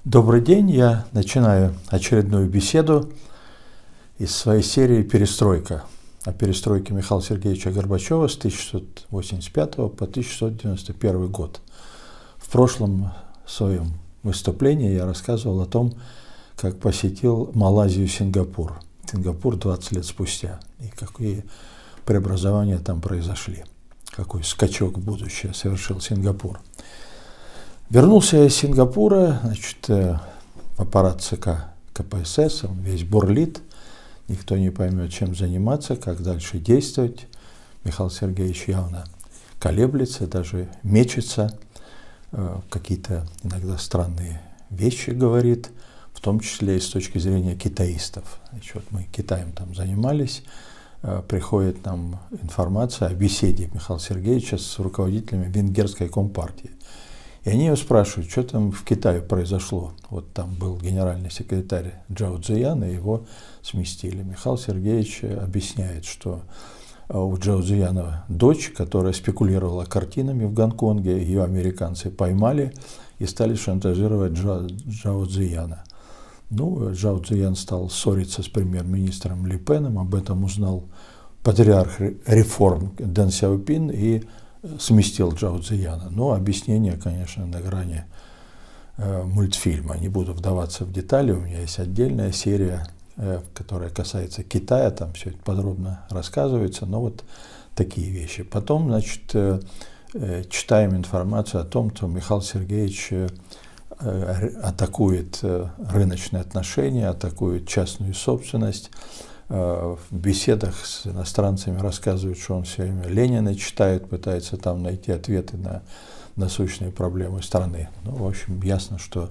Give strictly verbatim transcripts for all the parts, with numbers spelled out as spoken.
Добрый день, я начинаю очередную беседу из своей серии «Перестройка» о перестройке Михаила Сергеевича Горбачева с тысяча девятьсот восемьдесят пятого по тысяча девятьсот девяносто первый год. В прошлом своем выступлении я рассказывал о том, как посетил Малайзию и Сингапур. Сингапур двадцать лет спустя, и какие преобразования там произошли, какой скачок в будущее совершил Сингапур. Вернулся я из Сингапура, значит, в аппарат ЦК КПСС, он весь бурлит, никто не поймет, чем заниматься, как дальше действовать. Михаил Сергеевич явно колеблется, даже мечется, какие-то иногда странные вещи говорит, в том числе и с точки зрения китаистов. Значит, вот мы Китаем там занимались, приходит нам информация о беседе Михаила Сергеевича с руководителями венгерской компартии. И они его спрашивают, что там в Китае произошло. Вот там был генеральный секретарь Чжао Цзиян, и его сместили. Михаил Сергеевич объясняет, что у Чжао Цзияна дочь, которая спекулировала картинами в Гонконге, ее американцы поймали и стали шантажировать Чжао Цзияна. Ну, Чжао Цзиян стал ссориться с премьер-министром Ли Пеном, об этом узнал патриарх реформ Дэн Сяопин и сместил Чжао Цзияна. Но объяснение, конечно, на грани э, мультфильма. Не буду вдаваться в детали, у меня есть отдельная серия, э, которая касается Китая, там все это подробно рассказывается, но вот такие вещи. Потом, значит, э, э, читаем информацию о том, что Михаил Сергеевич э, атакует э, рыночные отношения, атакует частную собственность. В беседах с иностранцами рассказывают, что он все время Ленина читает, пытается там найти ответы на насущные проблемы страны. Ну, в общем, ясно, что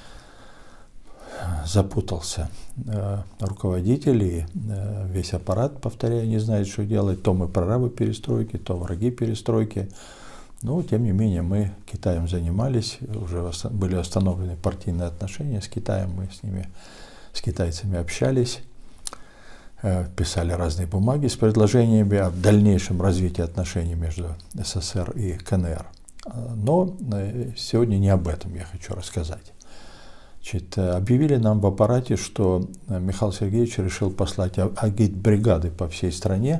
запутался руководитель и весь аппарат, повторяю, не знает, что делать. То мы прорабы перестройки, то враги перестройки. Но, тем не менее, мы Китаем занимались, уже были установлены партийные отношения с Китаем, мы с ними, с китайцами общались. Писали разные бумаги с предложениями о дальнейшем развитии отношений между СССР и КНР. Но сегодня не об этом я хочу рассказать. Значит, объявили нам в аппарате, что Михаил Сергеевич решил послать агитбригады по всей стране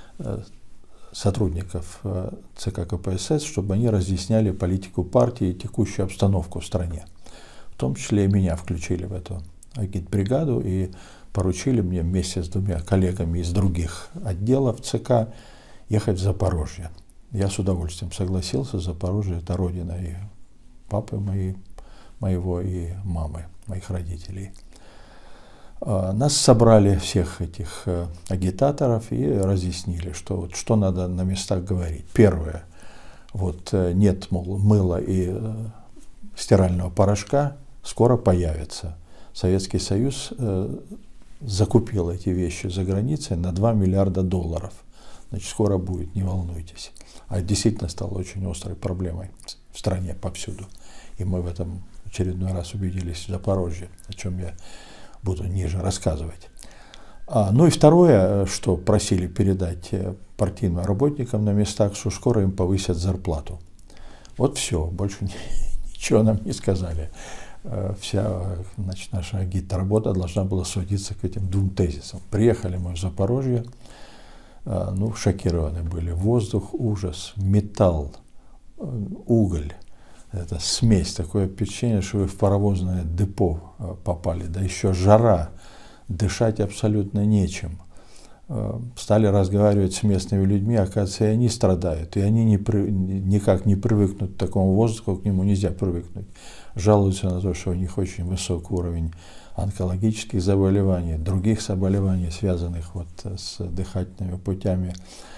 сотрудников ЦК КПСС, чтобы они разъясняли политику партии и текущую обстановку в стране. В том числе и меня включили в эту агитбригаду и поручили мне вместе с двумя коллегами из других отделов ЦК ехать в Запорожье. Я с удовольствием согласился. Запорожье – это родина и папы моей, моего, и мамы, моих родителей. Нас собрали, всех этих агитаторов, и разъяснили, что, вот, что надо на местах говорить. Первое, вот нет, мол, мыла и стирального порошка, скоро появится. Советский Союз э, закупил эти вещи за границей на два миллиарда долларов. Значит, скоро будет, не волнуйтесь. А это действительно стало очень острой проблемой в стране повсюду. И мы в этом очередной раз убедились в Запорожье, о чем я буду ниже рассказывать. А, ну и второе, что просили передать партийным работникам на местах, что скоро им повысят зарплату. Вот все, больше ничего нам не сказали. Вся, значит, наша агит-работа должна была сводиться к этим двум тезисам. Приехали мы в Запорожье, ну, шокированы были. Воздух, ужас, металл, уголь. Это смесь, такое впечатление, что вы в паровозное депо попали. Да еще жара, дышать абсолютно нечем. Стали разговаривать с местными людьми, оказывается, и они страдают, и они не при, никак не привыкнут к такому воздуху, к нему нельзя привыкнуть. Жалуются на то, что у них очень высокий уровень онкологических заболеваний, других заболеваний, связанных вот с дыхательными путями.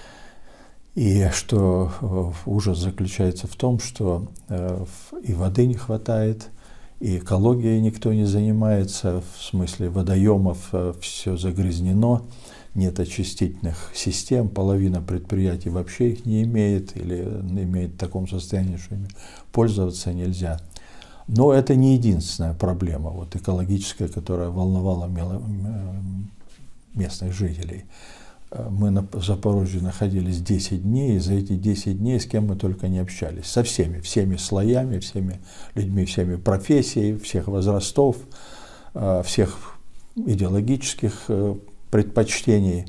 И что ужас заключается в том, что и воды не хватает, и экологией никто не занимается, в смысле водоемов все загрязнено, нет очистительных систем, половина предприятий вообще их не имеет или имеет в таком состоянии, что ими пользоваться нельзя. Но это не единственная проблема вот, экологическая, которая волновала местных жителей. Мы на Запорожье находились десять дней, и за эти десять дней с кем мы только не общались. Со всеми, всеми слоями, всеми людьми, всеми профессиями, всех возрастов, всех идеологических предпочтений.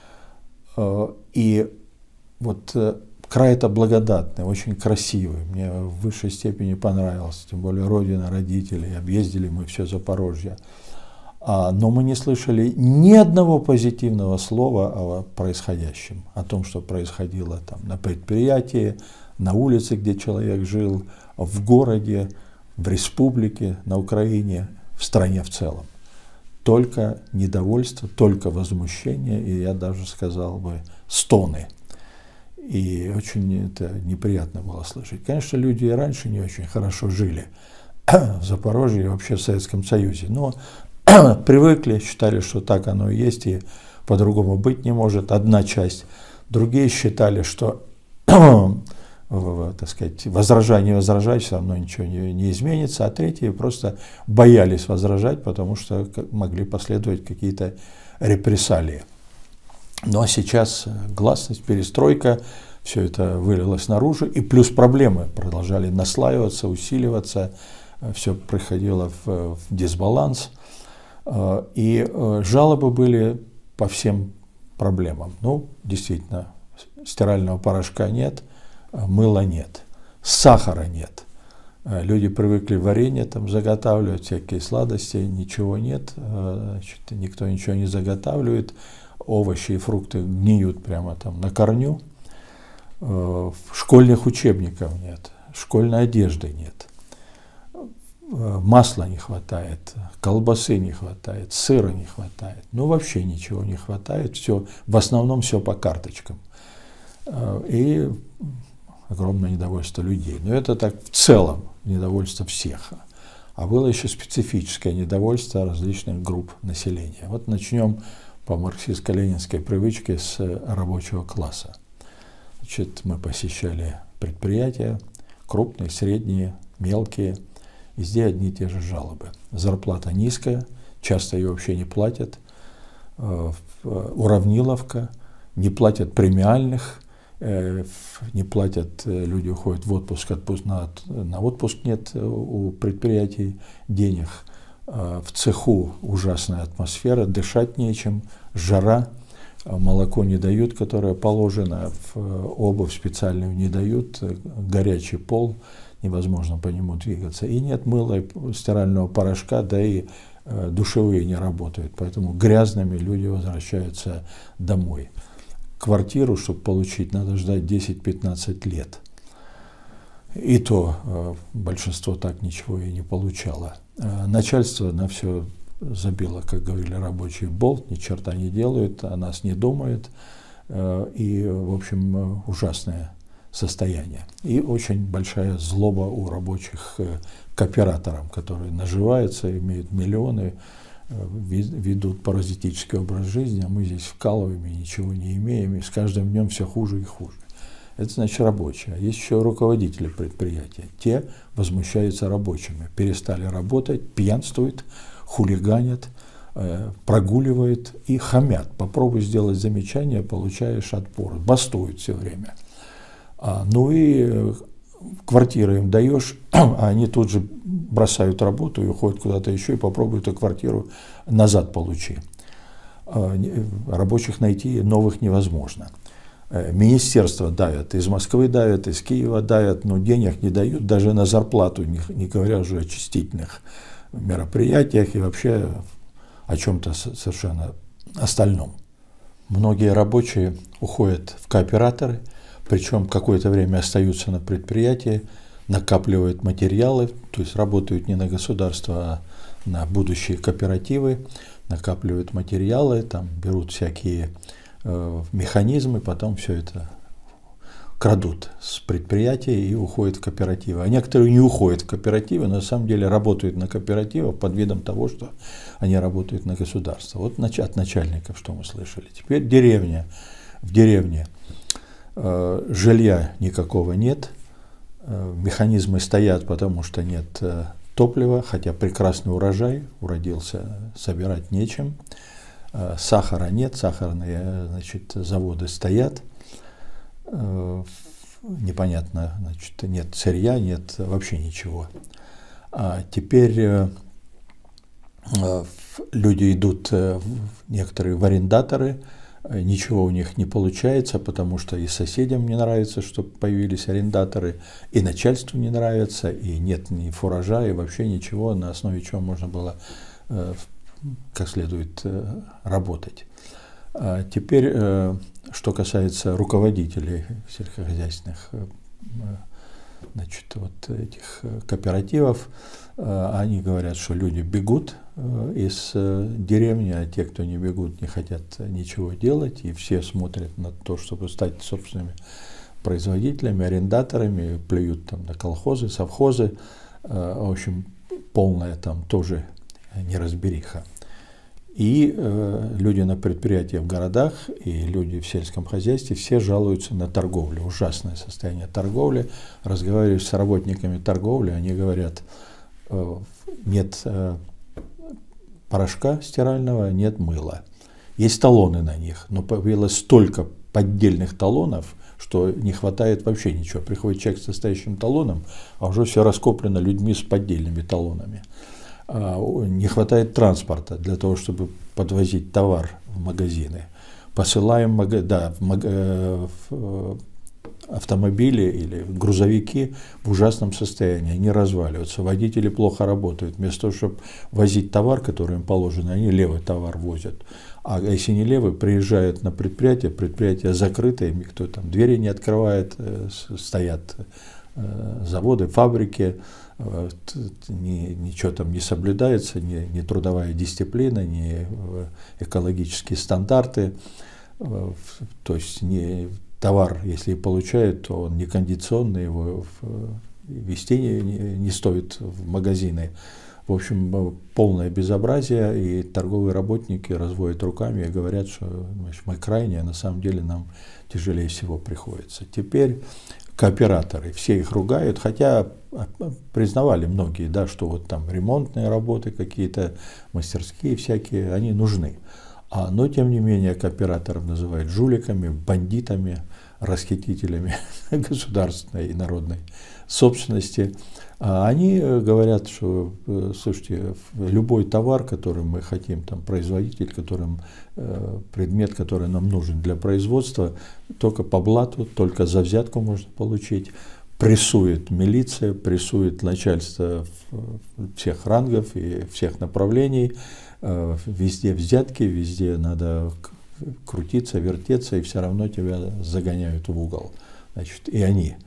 И вот край это благодатный, очень красивый. Мне в высшей степени понравился, тем более родина родителей. Объездили мы все Запорожье. Но мы не слышали ни одного позитивного слова о происходящем, о том, что происходило там на предприятии, на улице, где человек жил, в городе, в республике, на Украине, в стране в целом. Только недовольство, только возмущение, и я даже сказал бы стоны. И очень это неприятно было слышать. Конечно, люди и раньше не очень хорошо жили в Запорожье и вообще в Советском Союзе, но привыкли, считали, что так оно и есть, и по-другому быть не может, одна часть. Другие считали, что, так сказать, возражай, не возражай, все равно ничего не, не изменится, а третьи просто боялись возражать, потому что могли последовать какие-то репрессалии. Но сейчас гласность, перестройка, все это вылилось наружу, и плюс проблемы продолжали наслаиваться, усиливаться, все приходило в, в дисбаланс. И жалобы были по всем проблемам. Ну, действительно, стирального порошка нет, мыла нет, сахара нет. Люди привыкли варенье там заготавливать, всякие сладости, ничего нет, значит, никто ничего не заготавливает, овощи и фрукты гниют прямо там на корню, школьных учебников нет, школьной одежды нет. Масла не хватает, колбасы не хватает, сыра не хватает. Ну, вообще ничего не хватает. Все, в основном все по карточкам. И огромное недовольство людей. Но это так в целом недовольство всех. А было еще специфическое недовольство различных групп населения. Вот начнем по марксистско-ленинской привычке с рабочего класса. Значит, мы посещали предприятия, крупные, средние, мелкие. Везде одни и те же жалобы. Зарплата низкая, часто ее вообще не платят. Уравниловка, не платят премиальных, не платят, люди уходят в отпуск, отпуск на, на отпуск нет у предприятий денег. В цеху ужасная атмосфера, дышать нечем, жара, молоко не дают, которое положено, обувь специальную не дают, горячий пол, невозможно по нему двигаться. И нет мыла, стирального порошка, да и э, душевые не работают. Поэтому грязными люди возвращаются домой. Квартиру, чтобы получить, надо ждать десять-пятнадцать лет. И то э, большинство так ничего и не получало. Э, начальство на все забило, как говорили рабочие, болт, ни черта не делают, о нас не думают. Э, и, в общем, ужасное состояние. И очень большая злоба у рабочих к операторам, которые наживаются, имеют миллионы, ведут паразитический образ жизни, а мы здесь вкалываем и ничего не имеем, и с каждым днем все хуже и хуже. Это значит рабочие. А есть еще руководители предприятия. Те возмущаются рабочими, перестали работать, пьянствуют, хулиганят, прогуливают и хамят. Попробуй сделать замечание, получаешь отпор. Бастуют все время. А, ну и квартиру им даешь, а они тут же бросают работу и уходят куда-то еще и попробуют эту квартиру назад получить. А, рабочих найти новых невозможно. Министерства давят, из Москвы давят, из Киева давят, но денег не дают даже на зарплату, не, не говоря уже о очистительных мероприятиях и вообще о чем-то совершенно остальном. Многие рабочие уходят в кооператоры, причем какое-то время остаются на предприятии, накапливают материалы, то есть работают не на государство, а на будущие кооперативы, накапливают материалы, там берут всякие э, механизмы, потом все это крадут с предприятия и уходят в кооперативы. А некоторые не уходят в кооперативы, но на самом деле работают на кооперативах под видом того, что они работают на государство. Вот от начальников, что мы слышали. Теперь деревня. В деревне э, жилья никакого нет, э, механизмы стоят, потому что нет э, топлива, хотя прекрасный урожай, уродился, собирать нечем. Сахара нет, сахарные, значит, заводы стоят. Непонятно, значит, нет сырья, нет вообще ничего. А теперь люди идут, некоторые, в арендаторы, ничего у них не получается, потому что и соседям не нравится, что появились арендаторы, и начальству не нравится, и нет ни фуража, и вообще ничего, на основе чего можно было как следует работать. А теперь, что касается руководителей сельскохозяйственных, значит, вот этих кооперативов, они говорят, что люди бегут из деревни, а те, кто не бегут, не хотят ничего делать, и все смотрят на то, чтобы стать собственными производителями, арендаторами, плюют там на колхозы, совхозы, в общем, полная там тоже неразбериха. И э, люди на предприятиях в городах и люди в сельском хозяйстве все жалуются на торговлю. Ужасное состояние торговли. Разговариваю с работниками торговли, они говорят, э, нет э, порошка стирального, нет мыла. Есть талоны на них, но появилось столько поддельных талонов, что не хватает вообще ничего. Приходит человек с настоящим талоном, а уже все раскоплено людьми с поддельными талонами. Не хватает транспорта для того, чтобы подвозить товар в магазины. Посылаем да, в автомобили или грузовики в ужасном состоянии, они разваливаются. Водители плохо работают. Вместо того, чтобы возить товар, который им положено, они левый товар возят. А если не левый, приезжают на предприятие, предприятие закрыто, никто там двери не открывает, стоят заводы, фабрики, ничего там не соблюдается, ни, ни трудовая дисциплина, ни экологические стандарты. То есть не, товар, если и получают, то он некондиционный, его везти не, не, не стоит в магазины. В общем, полное безобразие, и торговые работники разводят руками и говорят, что значит, мы крайние, а на самом деле нам тяжелее всего приходится. Теперь кооператоры, все их ругают, хотя признавали многие, да, что вот там ремонтные работы какие-то, мастерские всякие, они нужны. А, но тем не менее кооператоров называют жуликами, бандитами, расхитителями государственной и народной собственности. А они говорят, что, слушайте, любой товар, который мы хотим там производить, или которым, предмет, который нам нужен для производства, только по блату, только за взятку можно получить. Прессует милиция, прессует начальство всех рангов и всех направлений. Везде взятки, везде надо крутиться, вертеться, и все равно тебя загоняют в угол. Значит, и они,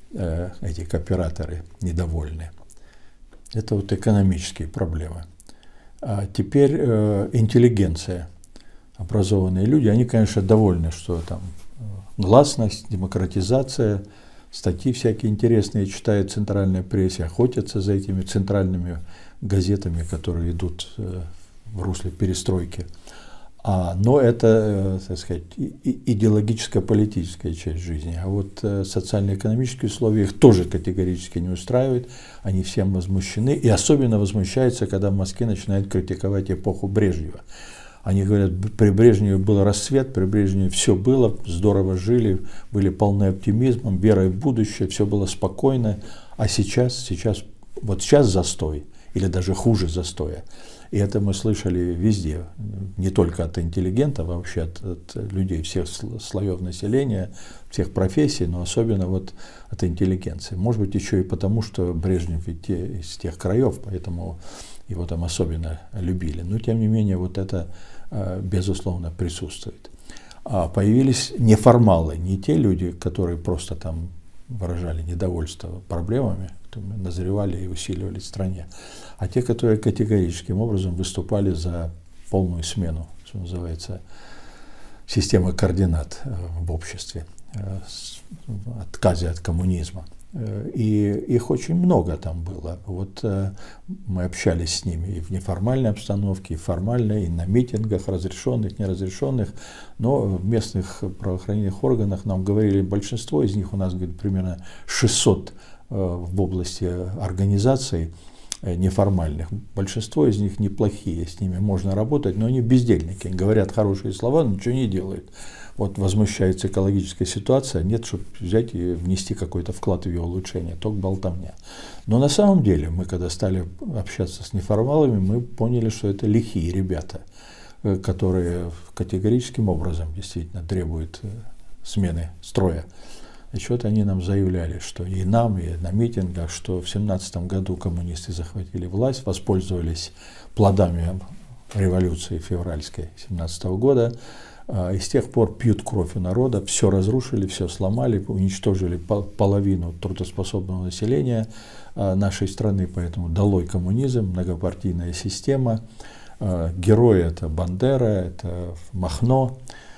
эти кооператоры, недовольны. Это вот экономические проблемы. А теперь интеллигенция, образованные люди, они, конечно, довольны, что там гласность, демократизация, статьи всякие интересные читают в центральной прессе, охотятся за этими центральными газетами, которые идут в русле перестройки. А, но это, так сказать, идеологическо-политическая часть жизни. А вот социально-экономические условия их тоже категорически не устраивают. Они всем возмущены. И особенно возмущаются, когда в Москве начинают критиковать эпоху Брежнева. Они говорят, при Брежневе был расцвет, при Брежневе все было, здорово жили, были полны оптимизмом, верой в будущее, все было спокойно. А сейчас, сейчас, вот сейчас застой, или даже хуже застоя. И это мы слышали везде, не только от интеллигентов, а вообще от, от людей всех слоев населения, всех профессий, но особенно вот от интеллигенции. Может быть, еще и потому, что Брежнев ведь из тех краев, поэтому его там особенно любили. Но, тем не менее, вот это, безусловно, присутствует. А появились неформалы, не те люди, которые просто там выражали недовольство проблемами, назревали и усиливали в стране, а те, которые категорическим образом выступали за полную смену, что называется, системы координат в обществе, отказе от коммунизма. И их очень много там было. Вот мы общались с ними и в неформальной обстановке, и формальной, и на митингах, разрешенных, неразрешенных, но в местных правоохранительных органах нам говорили, большинство из них, у нас, говорит, примерно шестьсот в области организаций, неформальных. Большинство из них неплохие, с ними можно работать, но они бездельники, говорят хорошие слова, но ничего не делают. Вот возмущается экологическая ситуация, нет, чтобы взять и внести какой-то вклад в ее улучшение, только болтовня. Но на самом деле мы, когда стали общаться с неформалами, мы поняли, что это лихие ребята, которые категорическим образом действительно требуют смены строя. И что-то они нам заявляли, что и нам, и на митингах, что в семнадцатом году коммунисты захватили власть, воспользовались плодами революции февральской семнадцатого года, и с тех пор пьют кровь у народа, все разрушили, все сломали, уничтожили половину трудоспособного населения нашей страны, поэтому долой коммунизм, многопартийная система. Герои — это Бандера, это Махно.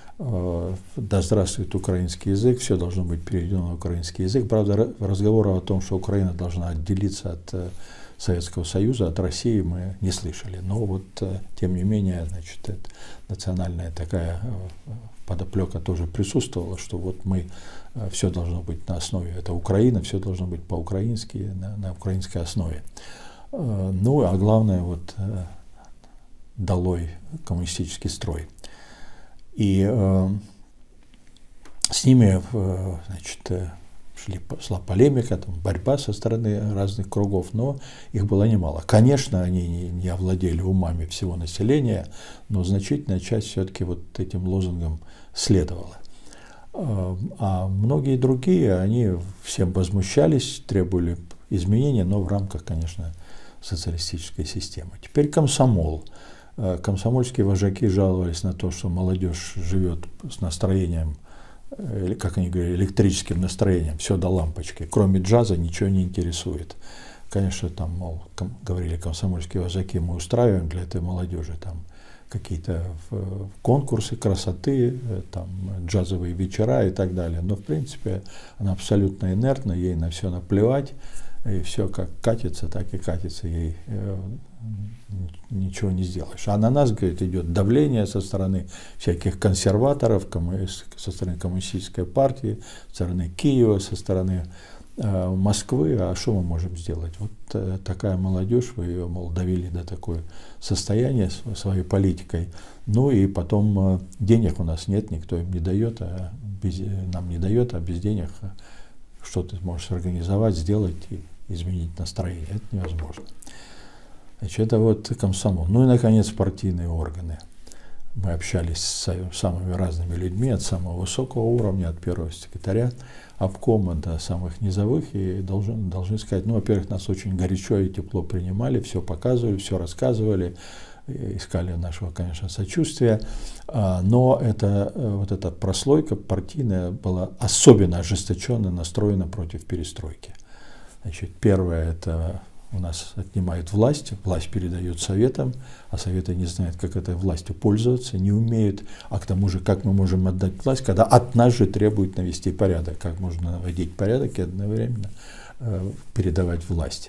Да здравствует украинский язык, все должно быть переведено на украинский язык. Правда, разговора о том, что Украина должна отделиться от Советского Союза, от России, мы не слышали. Но вот, тем не менее, значит, это национальная такая подоплека тоже присутствовала, что вот мы, все должно быть на основе, это Украина, все должно быть по-украински, на, на украинской основе. Ну, а главное, вот, долой коммунистический строй. И э, с ними э, значит, шли, шла полемика, там, борьба со стороны разных кругов, но их было немало. Конечно, они не, не овладели умами всего населения, но значительная часть все-таки вот этим лозунгам следовала. Э, а многие другие, они всем возмущались, требовали изменения, но в рамках, конечно, социалистической системы. Теперь комсомол. Комсомольские вожаки жаловались на то, что молодежь живет с настроением, как они говорят, электрическим настроением, все до лампочки, кроме джаза ничего не интересует. Конечно, там, мол, ком, говорили комсомольские вожаки, мы устраиваем для этой молодежи там какие-то конкурсы красоты, там, джазовые вечера и так далее. Но, в принципе, она абсолютно инертна, ей на все наплевать. И все как катится, так и катится, ей э, ничего не сделаешь. А на нас, говорит, идет давление со стороны всяких консерваторов, со стороны коммунистической партии, со стороны Киева, со стороны э, Москвы. А что мы можем сделать? Вот э, такая молодежь, вы ее, мол, довели до такого состояния своей политикой. Ну и потом э, денег у нас нет, никто им не дает, а без, нам не дает, а без денег что ты можешь организовать, сделать и изменить настроение. Это невозможно. Значит, это вот комсомол. Ну и, наконец, партийные органы. Мы общались с самыми разными людьми, от самого высокого уровня, от первого секретаря обкома до самых низовых. И должен, должны сказать, ну, во-первых, нас очень горячо и тепло принимали, все показывали, все рассказывали, искали нашего, конечно, сочувствия. Но это, вот эта прослойка партийная была особенно ожесточенно настроена против перестройки. Значит, первое — это у нас отнимают власть, власть передает советам, а советы не знают, как этой властью пользоваться, не умеют. А к тому же, как мы можем отдать власть, когда от нас же требуют навести порядок, как можно наводить порядок и одновременно э, передавать власть.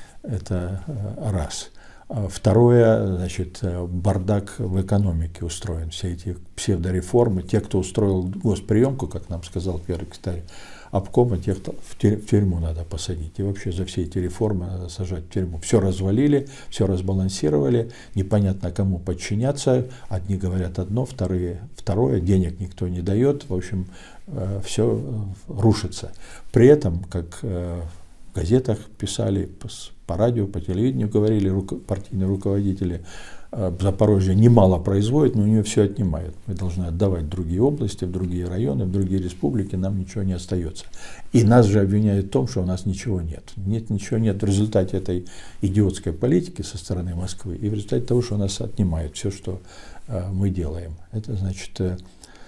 Это э, раз. Второе, значит, бардак в экономике устроен. Все эти псевдореформы, те, кто устроил госприемку, как нам сказал первый секретарь обкома, тех в тюрьму надо посадить. И вообще за все эти реформы надо сажать в тюрьму. Все развалили, все разбалансировали, непонятно кому подчиняться. Одни говорят одно, вторые второе, денег никто не дает. В общем, все рушится. При этом, как в газетах писали, по радио, по телевидению говорили партийные руководители, Запорожье немало производит, но у нее все отнимают. Мы должны отдавать в другие области, в другие районы, в другие республики, нам ничего не остается. И нас же обвиняют в том, что у нас ничего нет. Нет, ничего нет в результате этой идиотской политики со стороны Москвы и в результате того, что у нас отнимают все, что э, мы делаем. Это значит э,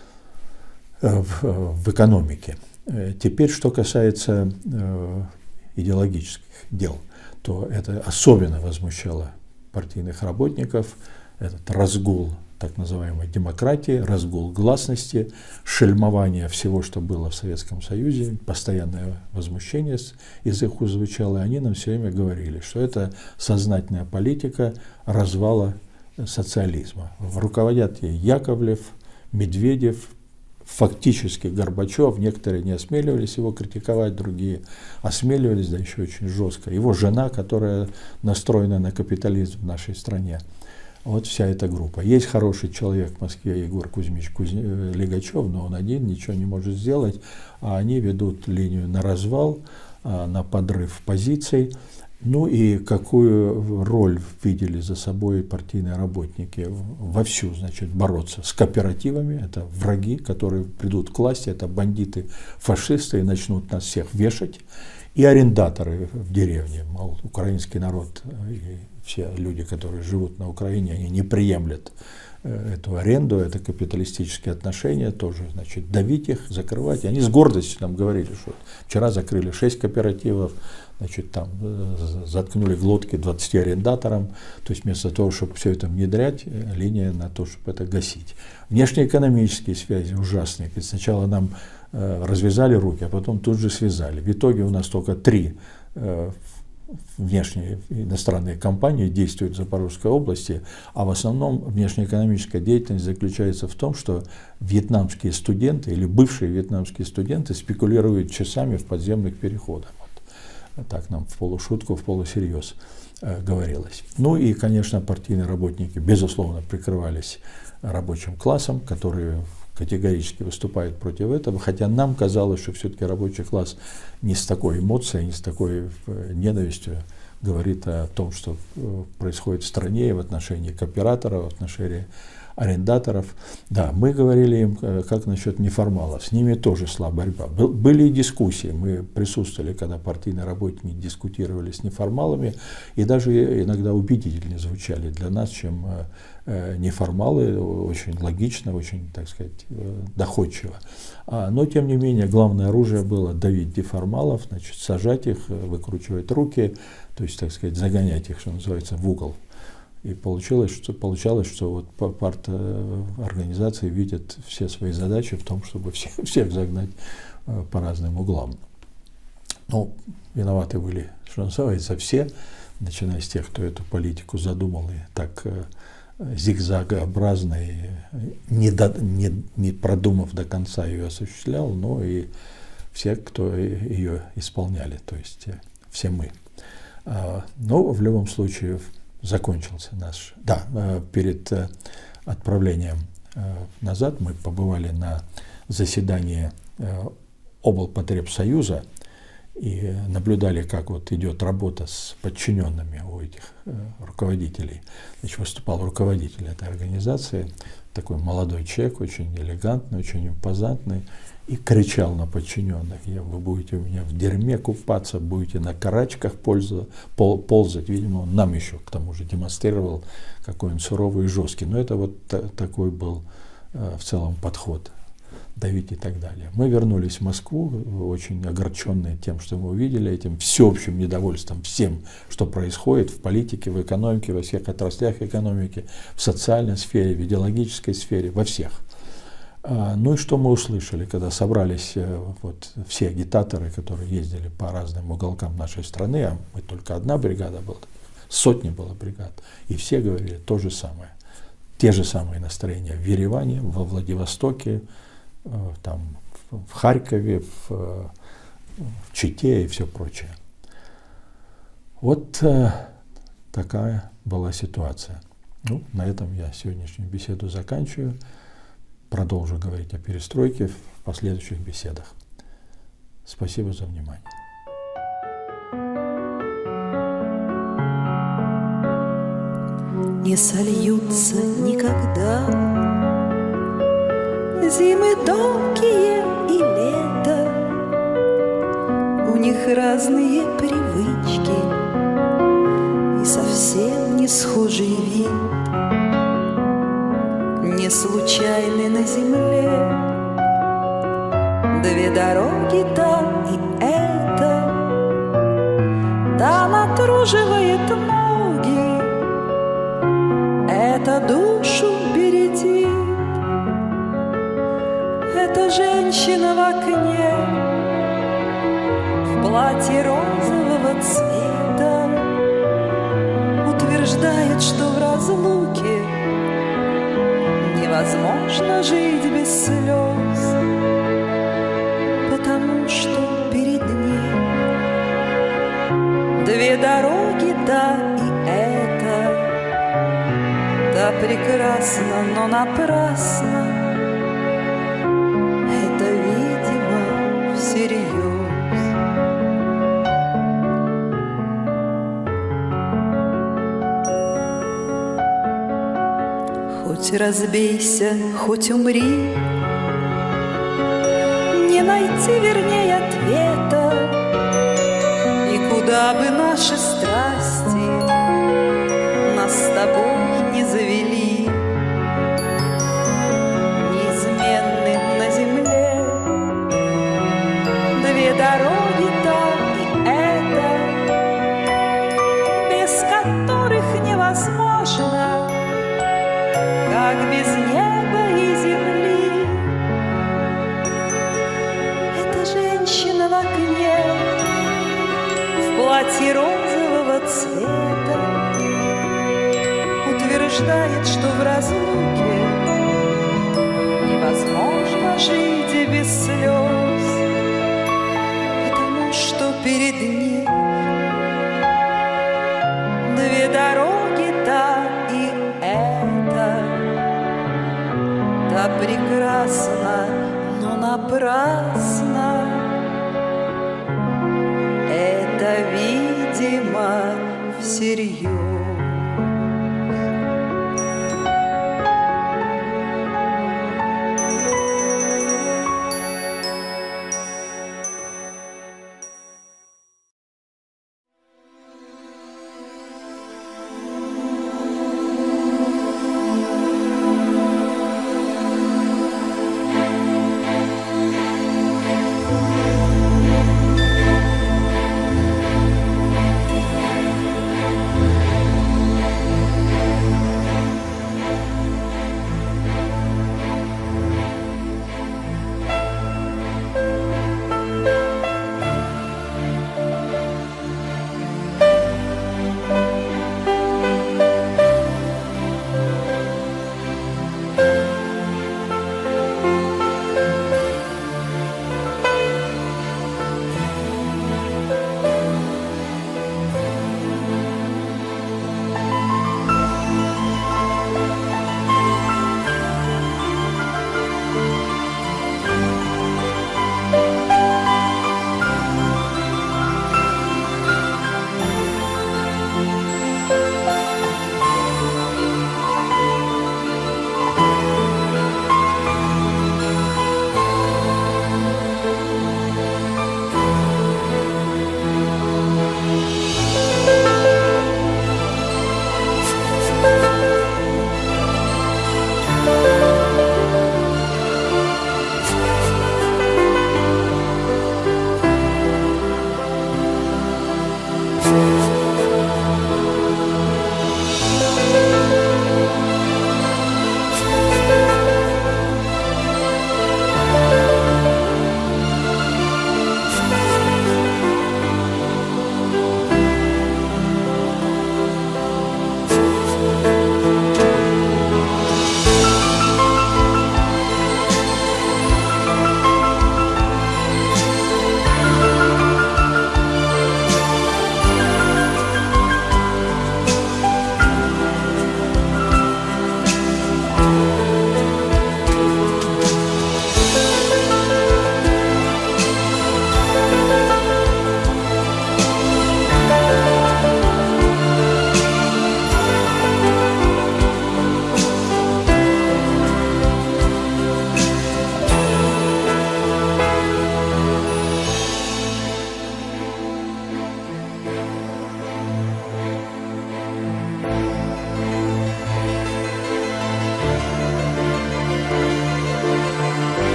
в, в экономике. Теперь, что касается э, идеологических дел, то это особенно возмущало партийных работников, этот разгул так называемой демократии, разгул гласности, шельмование всего, что было в Советском Союзе, постоянное возмущение из их уст звучало, и они нам все время говорили, что это сознательная политика развала социализма. Руководят ей Яковлев, Медведев, фактически Горбачев, некоторые не осмеливались его критиковать, другие осмеливались, да еще очень жестко. Его жена, которая настроена на капитализм в нашей стране. Вот вся эта группа. Есть хороший человек в Москве, Егор Кузьмич Куз... Лигачев, но он один ничего не может сделать, а они ведут линию на развал, на подрыв позиций. Ну и какую роль видели за собой партийные работники? Вовсю, значит, бороться с кооперативами, это враги, которые придут к власти, это бандиты, фашисты и начнут нас всех вешать. И арендаторы в деревне, мол, украинский народ и все люди, которые живут на Украине, они не приемлят эту аренду, это капиталистические отношения, тоже, значит, давить их, закрывать. И они с гордостью нам говорили, что вчера закрыли шесть кооперативов, значит, там заткнули глотки двадцати арендаторам, то есть вместо того, чтобы все это внедрять, линия на то, чтобы это гасить. Внешнеэкономические связи ужасные, ведь сначала нам э, развязали руки, а потом тут же связали. В итоге у нас только три э, внешние иностранные компании действуют в Запорожской области, а в основном внешнеэкономическая деятельность заключается в том, что вьетнамские студенты или бывшие вьетнамские студенты спекулируют часами в подземных переходах. Вот. Так нам в полушутку, в полусерьез э, говорилось. Ну и, конечно, партийные работники, безусловно, прикрывались рабочим классом, который категорически выступает против этого, хотя нам казалось, что все-таки рабочий класс не с такой эмоцией, не с такой ненавистью говорит о том, что происходит в стране в отношении кооператоров, в отношении арендаторов. Да, мы говорили им, как насчет неформалов, с ними тоже шла борьба. Были и дискуссии, мы присутствовали, когда партийные работники дискутировали с неформалами, и даже иногда убедительнее звучали для нас, чем неформалы, очень логично, очень, так сказать, доходчиво. Но, тем не менее, главное оружие было давить неформалов, значит, сажать их, выкручивать руки, то есть, так сказать, загонять их, что называется, в угол. И получилось, что, получалось, что вот парторганизации видят все свои задачи в том, чтобы всех, всех загнать по разным углам. Ну, виноваты были, что называется, все, начиная с тех, кто эту политику задумал и так зигзагообразно, и не, до, не, не продумав до конца ее осуществлял, но и все, кто ее исполняли, то есть все мы. Но в любом случае закончился наш... Да, перед отправлением назад мы побывали на заседании облпотребсоюза и наблюдали, как вот идет работа с подчиненными у этих руководителей. Значит, выступал руководитель этой организации, такой молодой человек, очень элегантный, очень импозантный, и кричал на подчиненных: вы будете у меня в дерьме купаться, будете на карачках пользоваться, пол, ползать. Видимо, он нам еще к тому же демонстрировал, какой он суровый и жесткий. Но это вот та, такой был э, в целом подход, давить и так далее. Мы вернулись в Москву, очень огорченные тем, что мы увидели, этим всеобщим недовольством всем, что происходит в политике, в экономике, во всех отраслях экономики, в социальной сфере, в идеологической сфере, во всех. Ну и что мы услышали, когда собрались вот все агитаторы, которые ездили по разным уголкам нашей страны, а мы только одна бригада была, сотни было бригад, и все говорили то же самое. Те же самые настроения в Ереване, во Владивостоке, там, в Харькове, в, в Чите и все прочее. Вот такая была ситуация. Ну, на этом я сегодняшнюю беседу заканчиваю. Продолжу говорить о перестройке в последующих беседах. Спасибо за внимание. Не сольются никогда зимы долгие и лето. У них разные привычки и совсем не схожий вид. Не случайны на земле две дороги, та и эта. Та натруживает ноги, эта душу бередит. Эта женщина в окне в платье розового цвета утверждает, что в разлуке невозможно жить без слез. та прекрасна, но напрасно. Это, видимо, всерьез. Хоть разбейся, хоть умри, не найти, вернее, ответа. И куда бы наши страсти нас с тобой не завели, неизменны на земле две дороги, та и эта, без которых невозможно, как без неба и земли. Это женщина в окне, в платье розового цвета, утверждает, что в разлуке невозможно жить и без слез, потому что перед ней две дороги, та и эта. Та прекрасна, но напрасно. Это, видимо, всерьез.